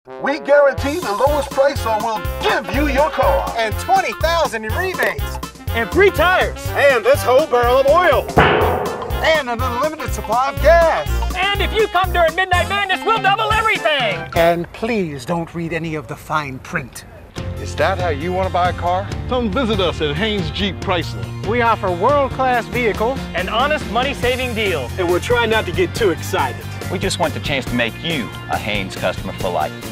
We guarantee the lowest price or we'll give you your car. And $20,000 in rebates. And free tires. And this whole barrel of oil. And an unlimited supply of gas. And if you come during Midnight Madness, we'll double everything. And please don't read any of the fine print. Is that how you want to buy a car? Come visit us at Haynes Jeep Chrysler. We offer world-class vehicles and honest money-saving deals. And we're trying not to get too excited. We just want the chance to make you a Haynes customer for life.